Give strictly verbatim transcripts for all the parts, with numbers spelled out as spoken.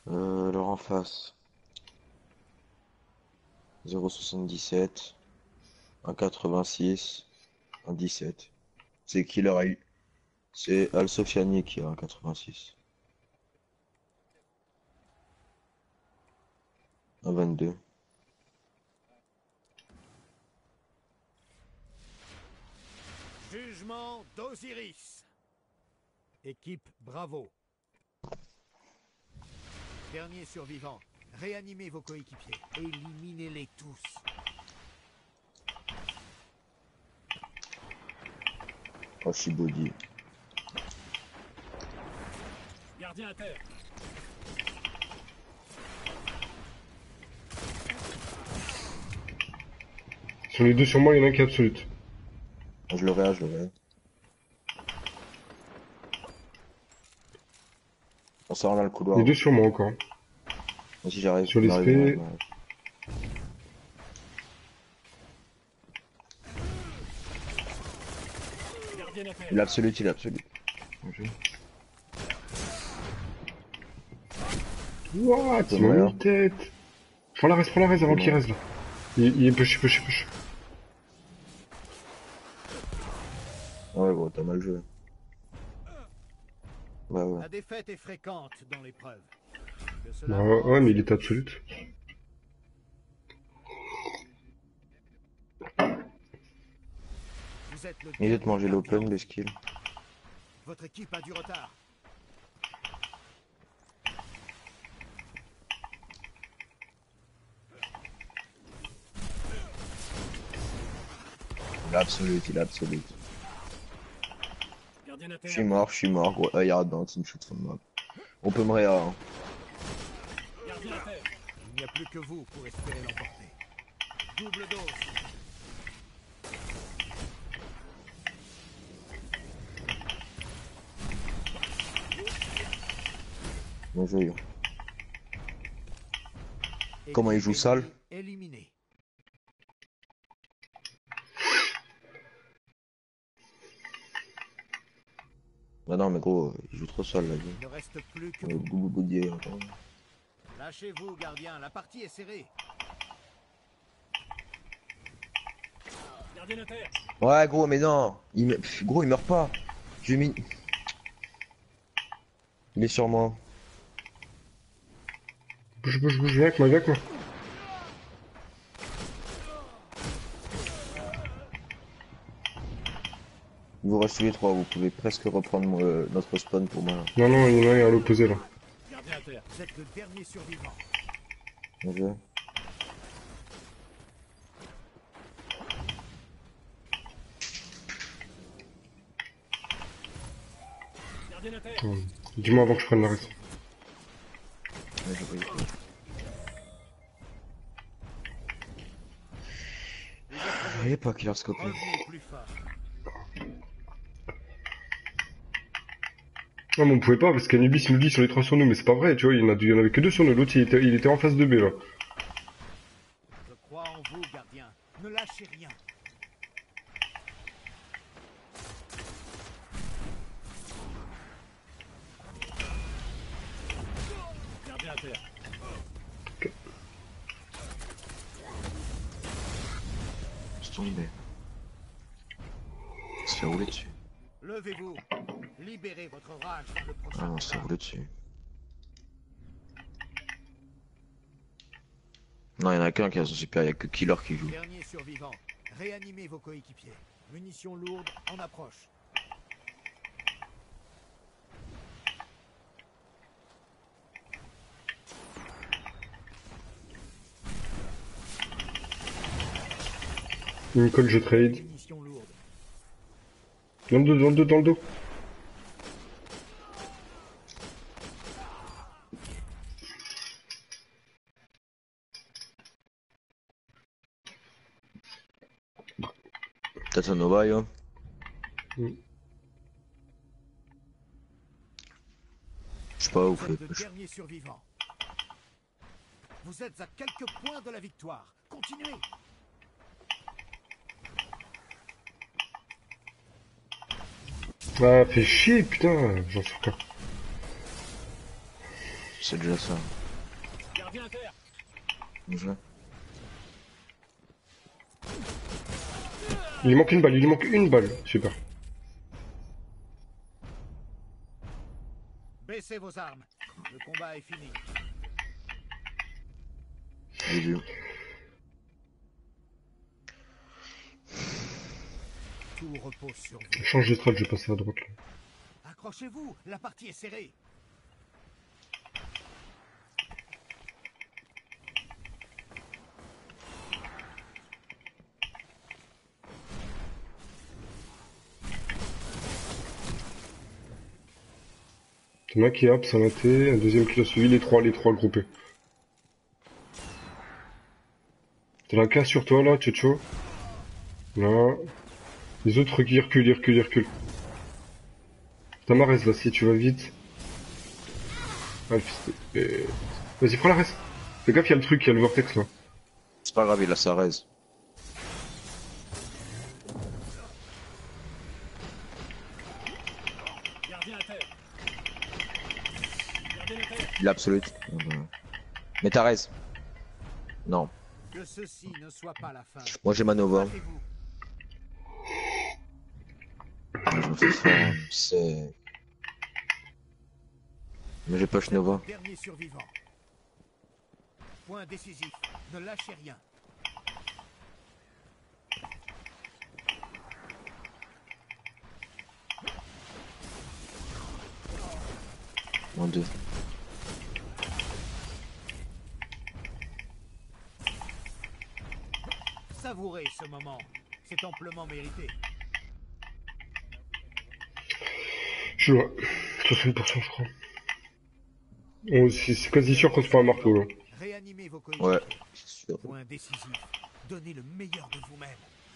Euh, alors en face, zéro virgule soixante-dix-sept, un virgule quatre-vingt-six, un virgule dix-sept. C'est qui leur a eu? C'est Al Sofiani qui a un virgule quatre-vingt-six. Un virgule vingt-deux. Jugement d'Osiris. Équipe, bravo. Dernier survivant. Réanimez vos coéquipiers. Éliminez-les tous. Oh, Shibodi. Gardien à terre. Sur les deux sur moi, il y en a un qui est absolute. Je l'aurai, je l'aurai. On sort là le couloir. Les deux sur moi encore. Moi si j'arrive. Sur on les arrive, spé. on arrive, on arrive. Il est absolu, il est absolu. Okay. What? Il m'a mis une tête. Prends la reste, prends la reste avant qu'il reste là. Il, il est push, push, push. Ouais gros, t'as mal joué. Ouais ouais. La défaite est fréquente dans l'épreuve. Bah, ouais, mais il est absolute. Il vient de manger l'open, les skills. Votre équipe a du retard. Il est absolute, il est absolute. Je suis mort, je suis mort, gros. Ah, il y a dans team shoot from map. On peut me réa. Hein. Il n'y a plus que vous pour espérer l'emporter. Double dose. Bon jeu. Comment il joue sale? Éliminé. Bah non mais gros, il joue trop sale là. Il ne reste plus que Euh, vous. Goubou Goudier, Lâchez-vous, gardien. La partie est serrée. Gardien à terre. Ouais gros, mais non. Il me... Pff, gros, il meurt pas. J'ai mis... Il est sur moi. Bouge, bouge, bouge, viens avec moi, viens avec moi. Il vous reste tous les trois, vous pouvez presque reprendre euh, notre spawn pour moi. Non, non, il y en a un à l'opposé là. Gardien à terre. Vous êtes le dernier survivant. Bon jeu. Gardien à terre. Hum. Dis-moi avant que je prenne la reste. Ouais, j'ai pas eu. Ah, il est pas killer scopé. Revenez plus fort. Non, mais on pouvait pas parce qu'Anubis nous dit sur les trois sur nous, mais c'est pas vrai, tu vois, il y en, a, il y en avait que deux sur nous, l'autre il était, il était en face de B là. Je crois en vous, gardien. Ne lâchez rien. Gardien à terre. Ok. C'est tombé. Il se fait rouler dessus. Levez-vous. Libérez votre rage vers le prochain Ah non, il se fait combat. rouler dessus. Non, il y en a qu'un qui a son super, il y a que Killer qui joue. Dernier survivant. Réanimez vos coéquipiers. Munitions lourdes en approche. Nicole, je trade. Munitions lourdes. Dans le dos, dans le dos, dans le dos. Peut-être un Nova, yo. Mm. Je sais pas où Vous fait. êtes le dernier survivant. Vous êtes à quelques points de la victoire. Continuez. Ah, fait chier, putain, j'en sors pas. C'est déjà ça. Gardien à terre. Bien joué. Il lui manque une balle, il lui manque une balle. Super. Baissez vos armes. Le combat est fini. J'ai vu. Tout repose sur vous. Change de strat, je vais passer à droite. Là. Accrochez-vous, la partie est serrée. T'en as un qui est up, ça m'a été, un deuxième qui l'a suivi, les trois, les trois groupés. T'en as qu'un sur toi là, Tchetcho. Là. Les autres qui reculent, ils reculent, ils reculent. T'as ma res là, si tu vas vite. Ah, le fils de... euh, Vas-y, prends la res. Fais gaffe, y'a le truc, y'a le vortex là. C'est pas grave, il a sa raise. Gardien à terre. Gardien à terre. Il a absolute. Mais ta raise. Non. Que ceci ne soit pas la fin. Moi j'ai ma Nova. Battez-vous. Je me fais fort. C'est. Mais j'ai push Nova. Dernier survivant. Point décisif. Ne lâchez rien. En deux. Savourez ce moment. C'est amplement mérité. Je suis là. soixante pour cent je crois. Oh, c'est c'est quasi sûr qu'on se fait un marteau là. Réanimez vos coéquipiers. Ouais, c'est sûr. Point décisif. Donnez le meilleur de vous-même.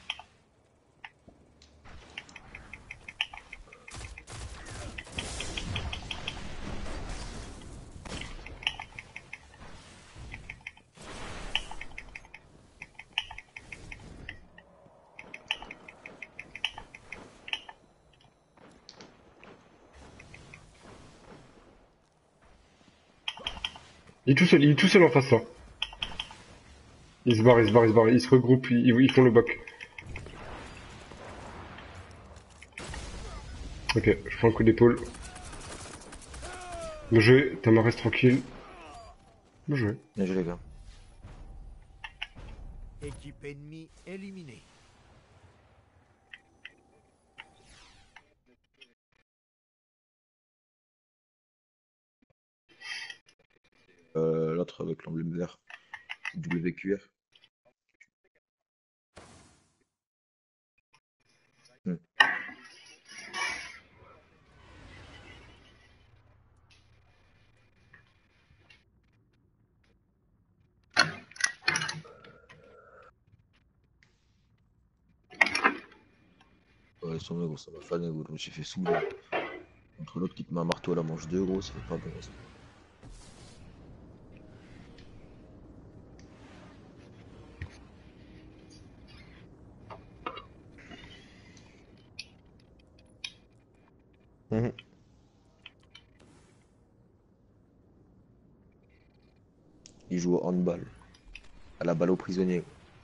Il est tout seul, il est tout seul en face là. Il se barre, il se barre, il se barre, ils se regroupent, ils, ils font le back. Ok, je prends un coup d'épaule. Bien joué, Tamar reste tranquille. Bien joué. Bien joué les gars. Équipe ennemie éliminée. Euh, L'autre avec l'emblème vert. W Q R. Hmm. Ouais, son gros, ça m'a fané, gros. Je me suis fait saouler. Entre l'autre qui te met un marteau à la manche deux, gros, c'est pas bon. Ça. Mhm. Il joue au handball. À la balle aux prisonniers.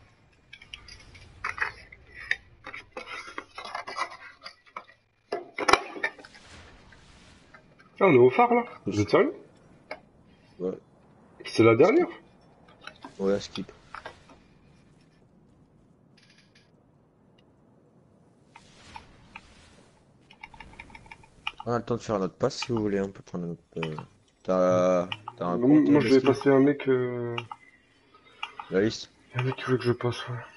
Ah, on est au phare là? Vous êtes sérieux? Ouais. C'est la dernière? Ouais, skip. On a le temps de faire notre passe si vous voulez, on peut prendre notre. Euh... T'as t'as un compte? Moi je vais Leslie passer un mec. Euh... La liste? Un mec qui veut que je passe, ouais.